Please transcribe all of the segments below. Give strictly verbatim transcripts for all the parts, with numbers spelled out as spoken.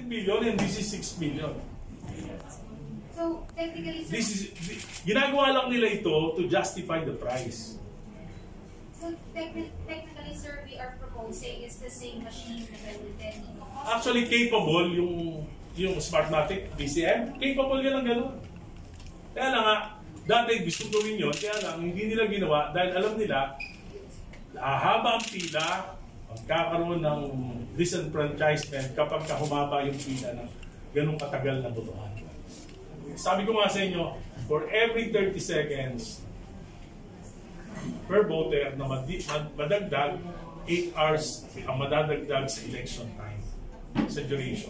million and this is six million. So, technically, sir, This is, ginagawa lang nila ito to justify the price. so techni technically, sir, we are proposing is the same machine that will then Actually, capable yung yung Smartmatic B C M, capable yan ng gano'n. Kaya lang nga, dati gusto gawin yun, kaya lang hindi nila ginawa dahil alam nila, hahaba ang pila, magkakaroon ng disenfranchisement kapag humaba yung pila ng ganong katagal na botohan. Sabi ko nga sa inyo, for every thirty seconds per voter na madagdag, eight hours ang madadagdag sa election time, sa duration.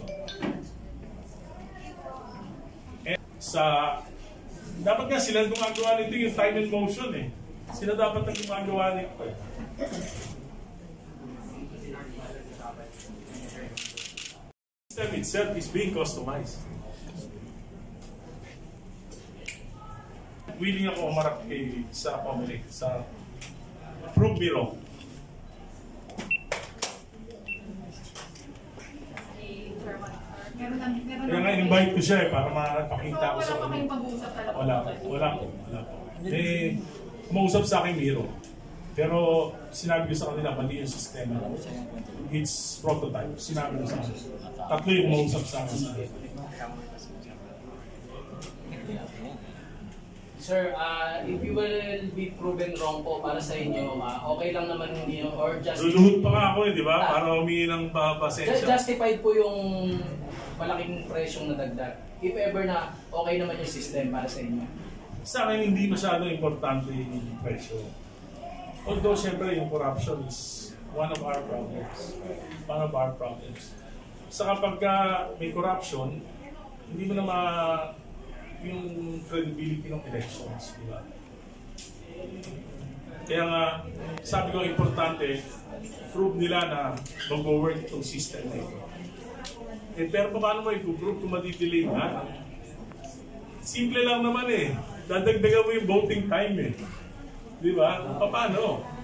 And sa, dapat nga sila gumagawa nito yung time and motion eh. Sila dapat ang gumagawa nito eh. The system itself is being customized. Willing ako umarap kay sa public, sa prove me wrong. Meron lang, meron Kaya nga invite ko siya eh, para makakita ko sa wala pa kayong pag-uusap talaga. Wala po, wala po, wala po. Eh, kumausap sa akin Miro. Pero sinabi ko sa kanila, mali yung sistema. It's prototype. Sinabi ko sa kanila. Tatlo yung kumausap sa akin. Sir, uh, if you will be proven wrong po para sa inyo, uh, okay lang naman hindi or just... Luluhod pa nga ako eh, di ba? Para humingi ng pasensya. Justified po yung malaking presyong nadagdag. If ever na okay naman yung system para sa inyo. Sa akin, hindi masyado importante yung presyo. Although, siyempre, yung corruption is one of our problems. One of our problems. Sa kapag ka may corruption, hindi mo na ma... yung credibility ng elections, di ba? Kaya nga, sabi ko, importante, prove nila na mag-work itong system na ito. Eh, pero paano mo i-prove kung madidelay na? Simple lang naman eh. Dadagdagan mo yung voting time eh. Di ba? Paano?